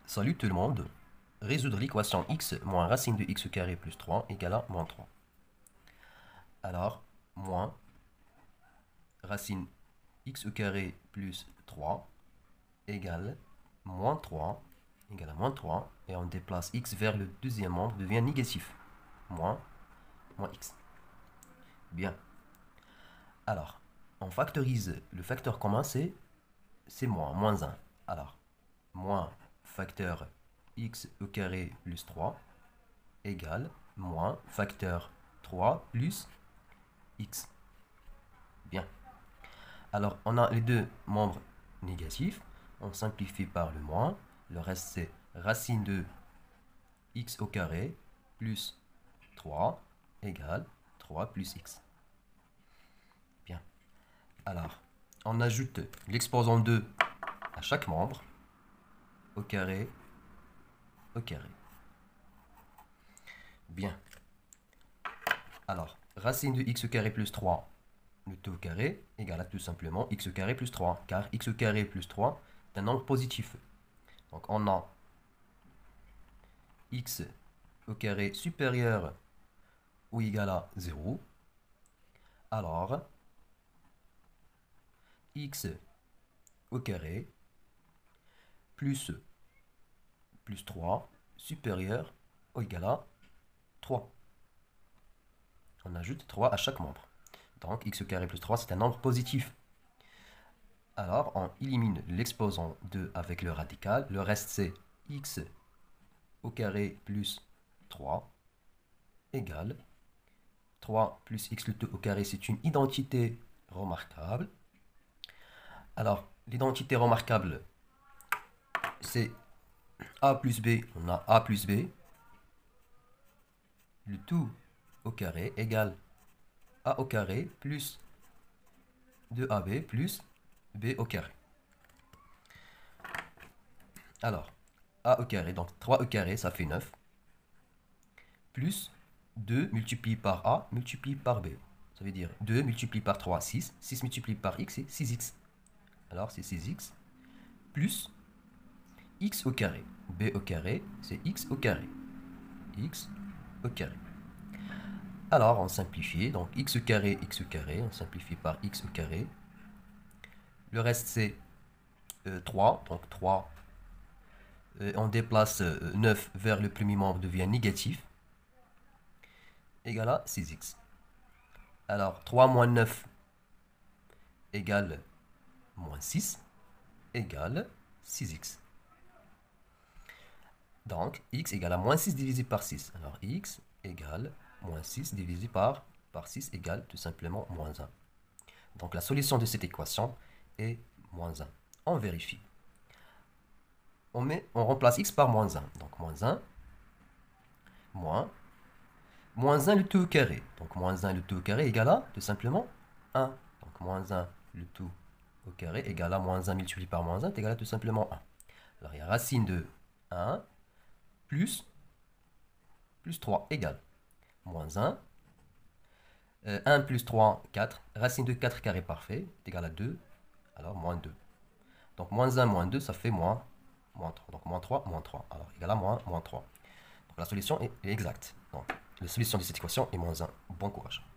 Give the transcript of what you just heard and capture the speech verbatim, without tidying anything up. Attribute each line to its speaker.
Speaker 1: Salut tout le monde. Résoudre l'équation x moins racine de x au carré plus trois égale à moins trois. Alors, moins racine x au carré plus trois égale moins trois égale à moins trois. Et on déplace x vers le deuxième membre, devient négatif. Moins, moins x. Bien. Alors, on factorise le facteur commun, c'est moins, moins un. Alors, moins facteur x au carré plus trois égale moins facteur trois plus x. Bien. Alors, on a les deux membres négatifs. On simplifie par le moins. Le reste, c'est racine de x au carré plus trois égale trois plus x. Bien. Alors, on ajoute l'exposant deux à chaque membre au carré au carré. Bien. Alors, racine de x au carré plus trois, le tout au carré, égale à tout simplement x au carré plus trois, car x au carré plus trois est un nombre positif. Donc on a x au carré supérieur ou égal à zéro. Alors, x au carré plus, plus trois supérieur ou égal à trois. On ajoute trois à chaque membre. Donc x au carré plus trois, c'est un nombre positif. Alors, on élimine l'exposant deux avec le radical. Le reste, c'est x au carré plus trois égale trois plus x le tout au carré. C'est une identité remarquable. Alors, l'identité remarquable, c'est a plus b. On a a plus b. Le tout au carré égale a au carré plus deux a b plus b au carré. Alors, a au carré, donc trois au carré, ça fait neuf. Plus deux multiplié par a multiplié par b. Ça veut dire deux multiplié par trois, six. six multiplié par x, c'est six x. Alors, c'est six x. Plus x au carré. b au carré, c'est x au carré. x au carré. Alors, on simplifie. Donc, x au carré, x au carré. On simplifie par x au carré. Le reste, c'est euh, trois. Donc, trois. Euh, on déplace euh, neuf vers le premier membre, devient négatif. Égale à six x. Alors, trois moins neuf égale moins six égale six x. Donc, x égale à moins six divisé par six. Alors, x égale moins six divisé par, par six égale tout simplement moins un. Donc, la solution de cette équation est moins un. On vérifie. On, met, on remplace x par moins un. Donc, moins un, moins, moins un le tout au carré. Donc, moins un le tout au carré égale à tout simplement un. Donc, moins un le tout au carré égale à moins un multiplié par moins un est égal à tout simplement un. Alors, il y a racine de un plus, plus trois égale moins un. Euh, un plus trois, quatre. Racine de quatre carré parfait est égal à deux. Alors, moins deux. Donc, moins un, moins deux, ça fait moins, moins trois. Donc, moins trois, moins trois. Alors, égal à moins, moins trois. Donc, la solution est, est exacte. Donc, la solution de cette équation est moins un. Bon courage.